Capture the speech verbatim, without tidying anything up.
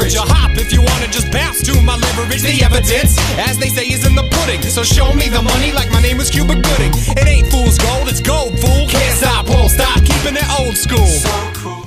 leverage. A hop if you wanna just bounce to my leverage. The evidence, as they say, is in the pudding. So show me the money like my name was Cuba Gooding. It ain't fool's gold, it's gold, fool. Can't stop, won't stop, keeping it old school. So cool.